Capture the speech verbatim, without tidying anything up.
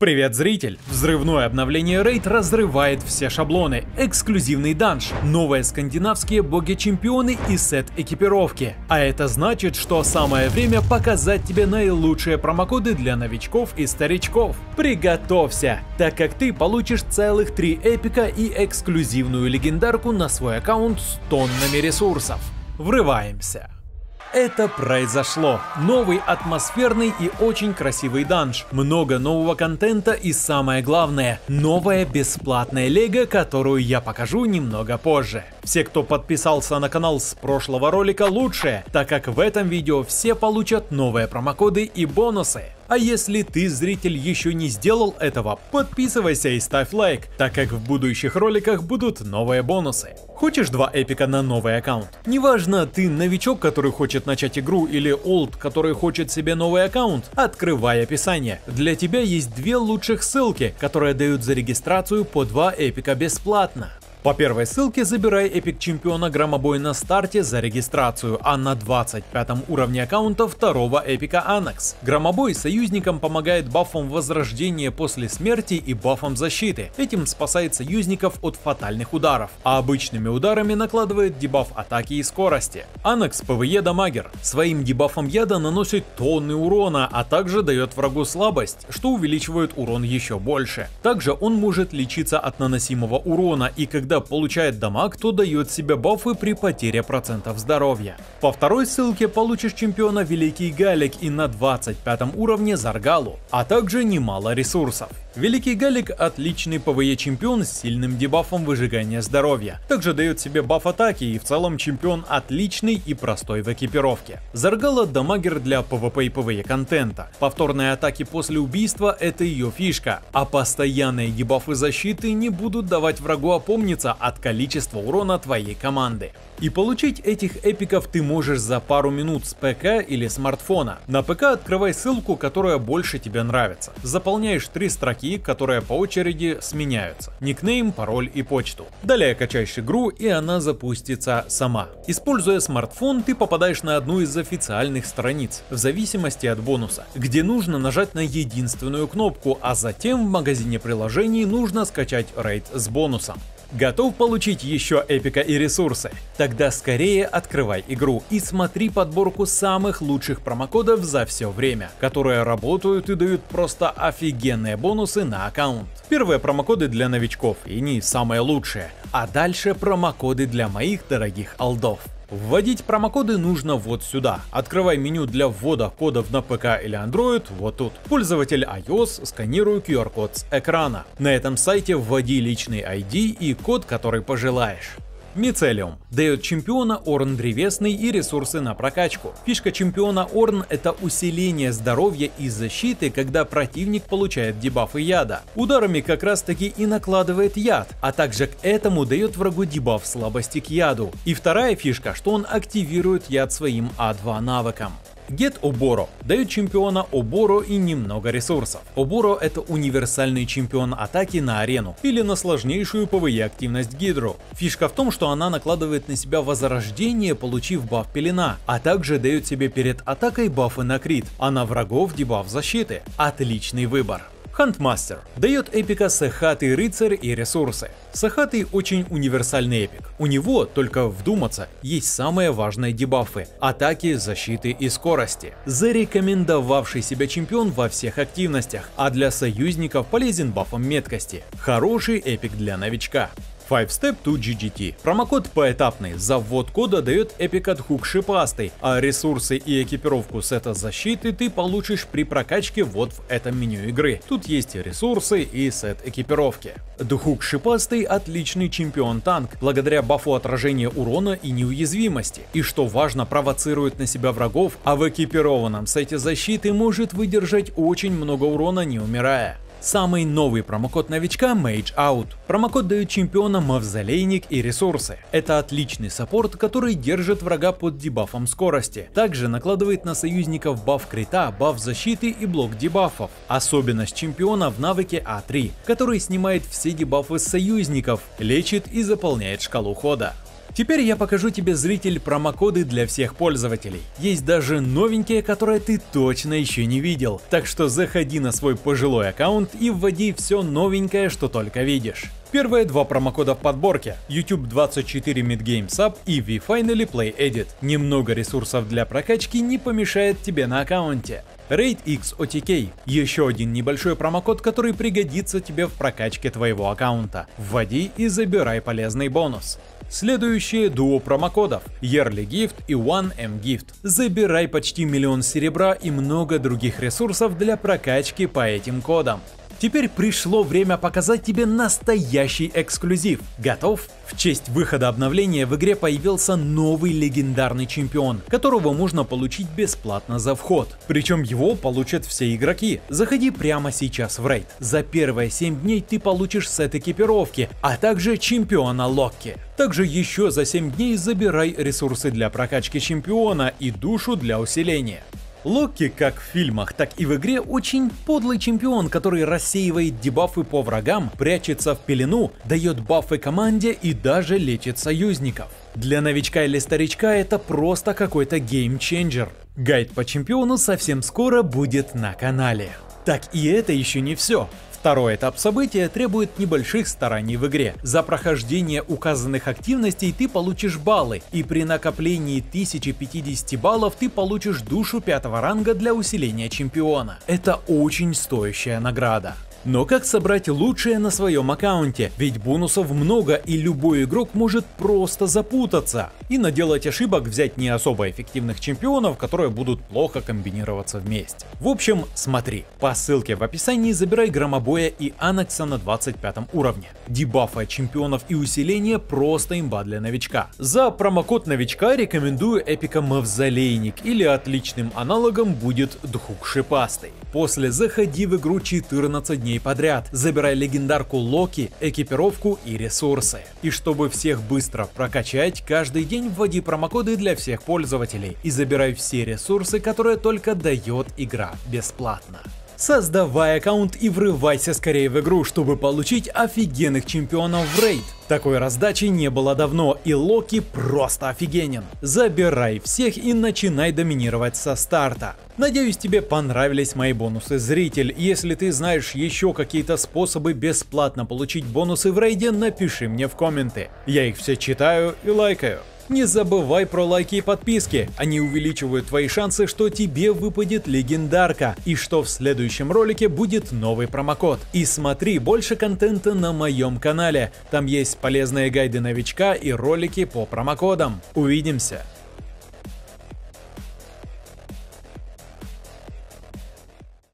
Привет, зритель! Взрывное обновление Рейд разрывает все шаблоны, эксклюзивный данж, новые скандинавские боги-чемпионы и сет экипировки. А это значит, что самое время показать тебе наилучшие промокоды для новичков и старичков. Приготовься, так как ты получишь целых три эпика и эксклюзивную легендарку на свой аккаунт с тоннами ресурсов. Врываемся! Это произошло. Новый атмосферный и очень красивый данж, много нового контента и самое главное, новая бесплатная лего, которую я покажу немного позже. Все, кто подписался на канал с прошлого ролика, лучшие, так как в этом видео все получат новые промокоды и бонусы. А если ты, зритель, еще не сделал этого, подписывайся и ставь лайк, так как в будущих роликах будут новые бонусы. Хочешь два эпика на новый аккаунт? Неважно, ты новичок, который хочет начать игру, или олд, который хочет себе новый аккаунт, открывай описание. Для тебя есть две лучших ссылки, которые дают за регистрацию по два эпика бесплатно. По первой ссылке забирай эпик чемпиона Громобой на старте за регистрацию, а на двадцать пятом уровне аккаунта второго эпика Анакс. Громобой союзникам помогает бафом возрождения после смерти и бафом защиты. Этим спасает союзников от фатальных ударов, а обычными ударами накладывает дебаф атаки и скорости. Анакс ПВЕ дамагер. Своим дебафом яда наносит тонны урона, а также дает врагу слабость, что увеличивает урон еще больше. Также он может лечиться от наносимого урона, и когда получает дамаг, то дает себе бафы при потере процентов здоровья. По второй ссылке получишь чемпиона Великий Галик и на двадцать пятом уровне Заргалу, а также немало ресурсов. Великий Галик отличный ПВЕ чемпион с сильным дебафом выжигания здоровья, также дает себе баф атаки и в целом чемпион отличный и простой в экипировке. Заргала дамагер для PvP и PvE контента, повторные атаки после убийства — это ее фишка, а постоянные дебафы защиты не будут давать врагу опомниться от количества урона твоей команды. И получить этих эпиков ты можешь за пару минут с ПК или смартфона. На ПК открывай ссылку, которая больше тебе нравится. Заполняешь три строки, которые по очереди сменяются: никнейм, пароль и почту. Далее качаешь игру, и она запустится сама. Используя смартфон, ты попадаешь на одну из официальных страниц, в зависимости от бонуса, где нужно нажать на единственную кнопку, а затем в магазине приложений нужно скачать рейд с бонусом. Готов получить еще эпика и ресурсы? Тогда скорее открывай игру и смотри подборку самых лучших промокодов за все время, которые работают и дают просто офигенные бонусы на аккаунт. Первые промокоды для новичков и не самые лучшие, а дальше промокоды для моих дорогих олдов. Вводить промокоды нужно вот сюда. Открывай меню для ввода кодов на ПК или Android вот тут. Пользователь iOS, сканируй ку ар код с экрана. На этом сайте вводи личный ай ди и код, который пожелаешь. Мицелиум дает чемпиона Орн древесный и ресурсы на прокачку. Фишка чемпиона Орн — это усиление здоровья и защиты, когда противник получает дебафы яда. Ударами как раз таки и накладывает яд, а также к этому дает врагу дебаф слабости к яду. И вторая фишка, что он активирует яд своим а два навыком. Get Оборо дает чемпиона Оборо и немного ресурсов. Оборо — это универсальный чемпион атаки на арену или на сложнейшую ПВЕ активность Гидру. Фишка в том, что она накладывает на себя возрождение, получив баф пелена, а также дает себе перед атакой бафы на крит, а на врагов дебаф защиты. Отличный выбор. Хантмастер дает эпика Сахатый рыцарь и ресурсы. Сахатый очень универсальный эпик. У него, только вдуматься, есть самые важные дебафы — атаки, защиты и скорости. Зарекомендовавший себя чемпион во всех активностях, а для союзников полезен бафом меткости. Хороший эпик для новичка. пять степ to джи джи ти. Промокод поэтапный. За ввод кода дает эпик от Хук Шипастый, а ресурсы и экипировку сета защиты ты получишь при прокачке вот в этом меню игры. Тут есть ресурсы и сет экипировки. Дхук Шипастый — отличный чемпион-танк, благодаря бафу отражения урона и неуязвимости. И что важно, провоцирует на себя врагов, а в экипированном сете защиты может выдержать очень много урона, не умирая. Самый новый промокод новичка — Mage Out. Промокод дает чемпиона Мавзолейник и ресурсы. Это отличный саппорт, который держит врага под дебафом скорости. Также накладывает на союзников баф крита, баф защиты и блок дебафов. Особенность чемпиона в навыке а три, который снимает все дебафы с союзников, лечит и заполняет шкалу хода. Теперь я покажу тебе, зритель, промокоды для всех пользователей. Есть даже новенькие, которые ты точно еще не видел. Так что заходи на свой пожилой аккаунт и вводи все новенькое, что только видишь. Первые два промокода в подборке: YouTube двадцать четыре Mid Game Sub и VFinally Play Edit. Немного ресурсов для прокачки не помешает тебе на аккаунте. Raid X о ти кей – еще один небольшой промокод, который пригодится тебе в прокачке твоего аккаунта. Вводи и забирай полезный бонус. Следующие дуо промокодов: Yearly Gift и One эм Gift. Забирай почти миллион серебра и много других ресурсов для прокачки по этим кодам. Теперь пришло время показать тебе настоящий эксклюзив. Готов? В честь выхода обновления в игре появился новый легендарный чемпион, которого можно получить бесплатно за вход. Причем его получат все игроки. Заходи прямо сейчас в рейд. За первые семь дней ты получишь сет экипировки, а также чемпиона Локки. Также еще за семь дней забирай ресурсы для прокачки чемпиона и душу для усиления. Локки, как в фильмах, так и в игре, очень подлый чемпион, который рассеивает дебафы по врагам, прячется в пелену, дает бафы команде и даже лечит союзников. Для новичка или старичка это просто какой-то геймченджер. Гайд по чемпиону совсем скоро будет на канале. Так, и это еще не все. Второй этап события требует небольших стараний в игре. За прохождение указанных активностей ты получишь баллы, и при накоплении тысячи пятидесяти баллов ты получишь душу пятого ранга для усиления чемпиона. Это очень стоящая награда. Но как собрать лучшее на своем аккаунте? Ведь бонусов много, и любой игрок может просто запутаться и наделать ошибок, взять не особо эффективных чемпионов, которые будут плохо комбинироваться вместе. В общем, смотри, по ссылке в описании забирай Громобоя и Анакса на двадцать пятом уровне. Дебафы от чемпионов и усиление просто имба для новичка. За промокод новичка рекомендую эпика Мавзолейник, или отличным аналогом будет Дхук Шипастый. После заходи в игру четырнадцать дней подряд, забирай легендарку Локи, экипировку и ресурсы. И чтобы всех быстро прокачать, каждый день вводи промокоды для всех пользователей и забирай все ресурсы, которые только дает игра бесплатно. Создавай аккаунт и врывайся скорее в игру, чтобы получить офигенных чемпионов в рейд. Такой раздачи не было давно, и Локи просто офигенен. Забирай всех и начинай доминировать со старта. Надеюсь, тебе понравились мои бонусы, зритель. Если ты знаешь еще какие-то способы бесплатно получить бонусы в рейде, напиши мне в комменты. Я их все читаю и лайкаю. Не забывай про лайки и подписки, они увеличивают твои шансы, что тебе выпадет легендарка и что в следующем ролике будет новый промокод. И смотри больше контента на моем канале, там есть полезные гайды новичка и ролики по промокодам. Увидимся!